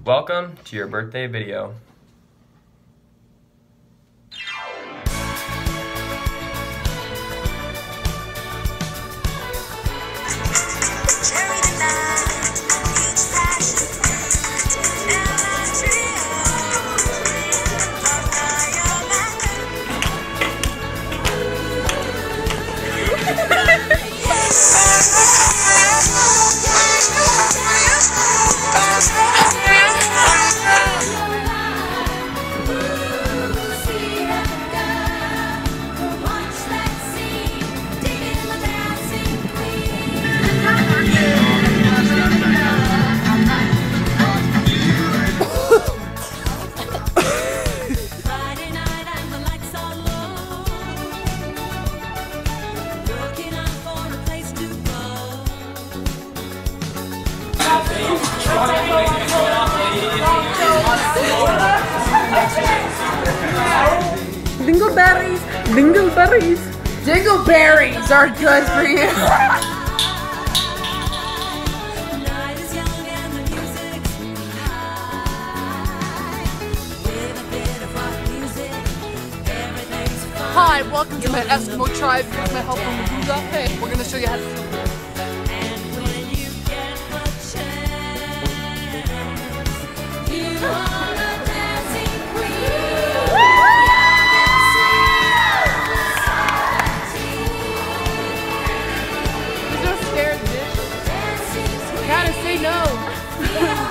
Welcome to your birthday video. Dingleberries, dingleberries, dingleberries are good for you. Hi, welcome to my Eskimo tribe. Here's my helper Mabuga. Hey, we're gonna show you how to sleep. Gotta say no.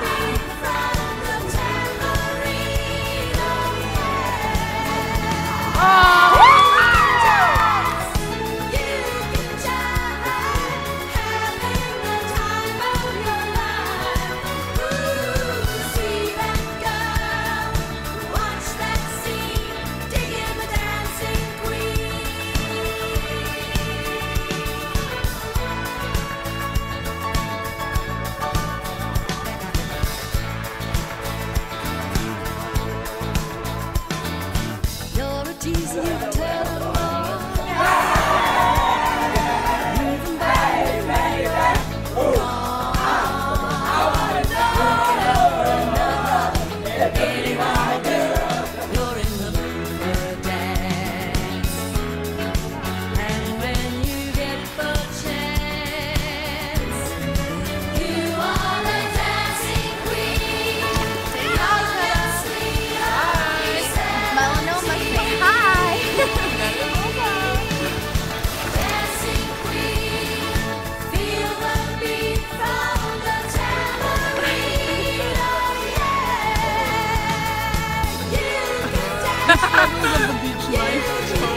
Struggles of the beach life.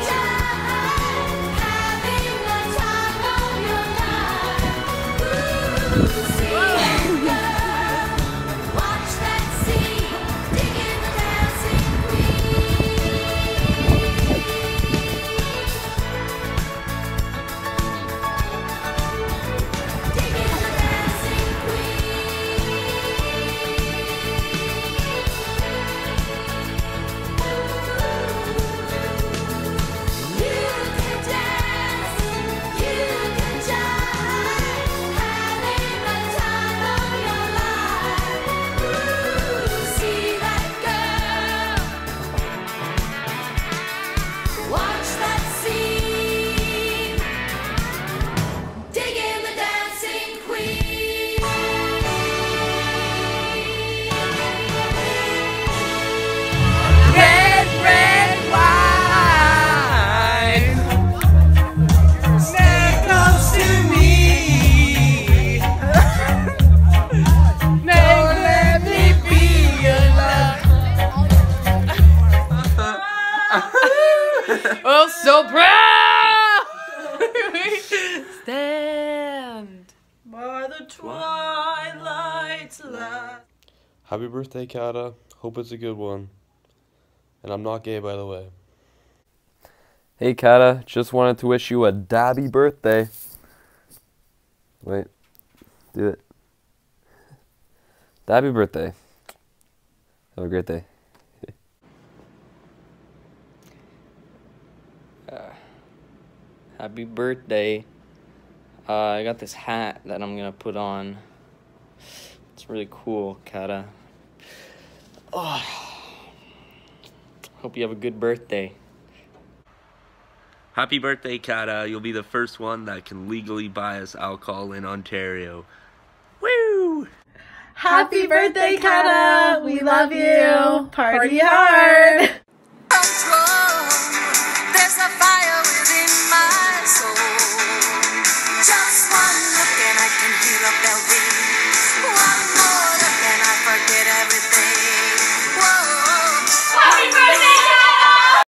Oh, so proud! Stand by the twilight's light. Happy birthday, Kata. Hope it's a good one. And I'm not gay, by the way. Hey Kata, just wanted to wish you a dabby birthday. Wait, do it. Dabby birthday. Have a great day. Happy birthday. I got this hat that I'm gonna put on. It's really cool, Kata. Hope you have a good birthday. Happy birthday, Kata. You'll be the first one that can legally buy us alcohol in Ontario. Woo! Happy birthday, Kata! We love you! Party hard! There's a fire within